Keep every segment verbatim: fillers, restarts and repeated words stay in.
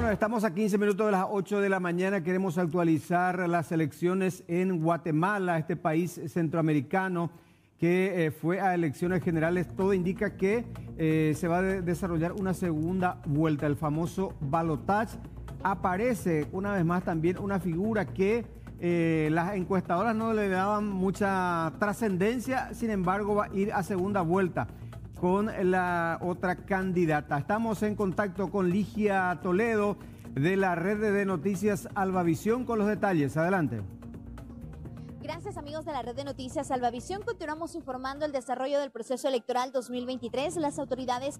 Bueno, estamos a quince minutos de las ocho de la mañana. Queremos actualizar las elecciones en Guatemala, este país centroamericano que eh, fue a elecciones generales. Todo indica que eh, se va a de desarrollar una segunda vuelta, el famoso balotage. Aparece una vez más también una figura que eh, las encuestadoras no le daban mucha trascendencia, sin embargo va a ir a segunda vuelta con la otra candidata. Estamos en contacto con Ligia Toledo de la red de noticias Albavisión con los detalles. Adelante. Gracias, amigos de la red de noticias Albavisión. Continuamos informando el desarrollo del proceso electoral dos mil veintitrés. Las autoridades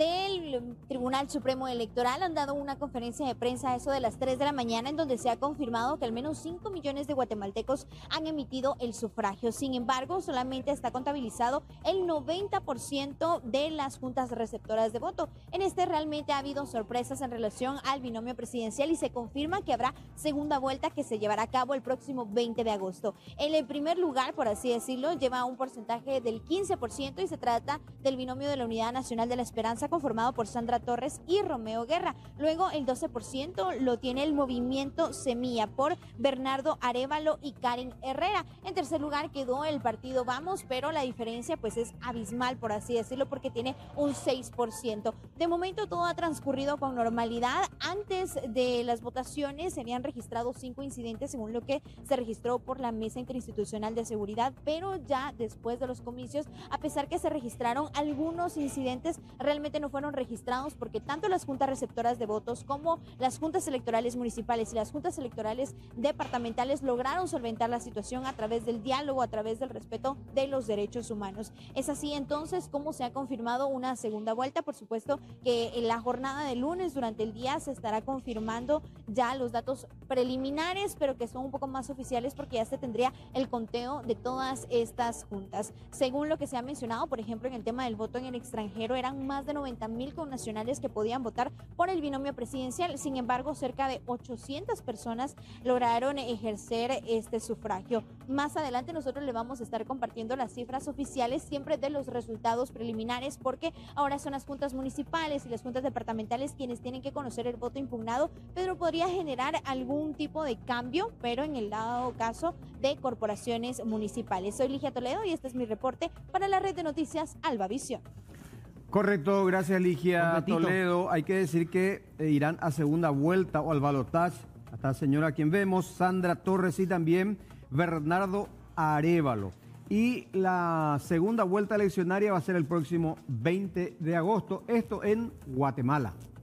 del Tribunal Supremo Electoral han dado una conferencia de prensa a eso de las tres de la mañana en donde se ha confirmado que al menos cinco millones de guatemaltecos han emitido el sufragio. Sin embargo, solamente está contabilizado el noventa por ciento de las juntas receptoras de voto. En este realmente ha habido sorpresas en relación al binomio presidencial y se confirma que habrá segunda vuelta que se llevará a cabo el próximo veinte de agosto. En el primer lugar, por así decirlo, lleva un porcentaje del quince por ciento y se trata del binomio de la Unidad Nacional de la Esperanza conformado por Sandra Torres y Romeo Guerra. Luego el doce por ciento lo tiene el Movimiento Semilla por Bernardo Arévalo y Karen Herrera. En tercer lugar quedó el partido Vamos, pero la diferencia pues es abismal, por así decirlo, porque tiene un seis por ciento. De momento todo ha transcurrido con normalidad. Antes de las votaciones se habían registrado cinco incidentes según lo que se registró por la Mesa Interinstitucional de Seguridad, pero ya después de los comicios, a pesar que se registraron algunos incidentes, realmente no fueron registrados porque tanto las juntas receptoras de votos como las juntas electorales municipales y las juntas electorales departamentales lograron solventar la situación a través del diálogo, a través del respeto de los derechos humanos. Es así entonces como se ha confirmado una segunda vuelta. Por supuesto que en la jornada de lunes durante el día se estará confirmando ya los datos preliminares, pero que son un poco más oficiales porque ya se tendría el conteo de todas estas juntas. Según lo que se ha mencionado, por ejemplo, en el tema del voto en el extranjero, eran más de noventa mil connacionales que podían votar por el binomio presidencial. Sin embargo, cerca de ochocientas personas lograron ejercer este sufragio. Más adelante nosotros le vamos a estar compartiendo las cifras oficiales siempre de los resultados preliminares, porque ahora son las juntas municipales y las juntas departamentales quienes tienen que conocer el voto impugnado, pero podría generar algún tipo de cambio, pero en el dado caso de corporaciones municipales. Soy Ligia Toledo y este es mi reporte para la red de noticias Albavisión. Correcto, gracias Ligia Completito. Toledo. Hay que decir que eh, irán a segunda vuelta o al balotaje. Esta señora a quien vemos, Sandra Torres y también Bernardo Arévalo. Y la segunda vuelta eleccionaria va a ser el próximo veinte de agosto, esto en Guatemala.